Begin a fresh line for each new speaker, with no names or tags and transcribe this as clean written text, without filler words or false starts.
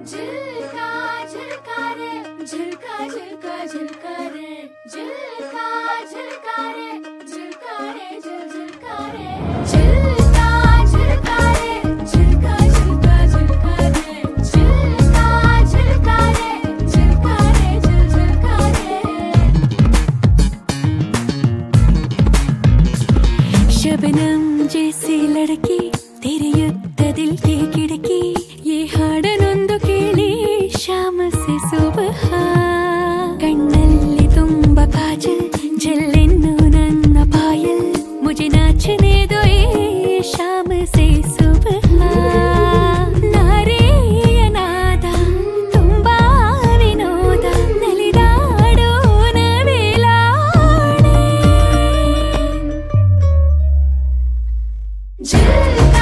झिलका झिलका रे झिलका झिलका झिलका रे झिलका झिलका रे झिलका रे झिलका रे झिलका झिलका रे झिलका झिलका झिलका रे झिलका झिलका रे झिलका रे झिलका रे
शबनम जैसी लड़की तेरे युक्त दिल की खिड़की ये हाडनೊಂದು ಕೇಳಿ शाम से सुबह कಣ್ಣಲ್ಲಿ ತುಂಬ काजल जल्लेन्नु ನನ್ನ पायल मुझे नाचने दो ये शाम से सुबह नारेಯ ನಾದ ತುಂಬಾ ವಿನೋದ ನಲಿದಾಡೋಣ ವೇಲಾಣೆ झिलका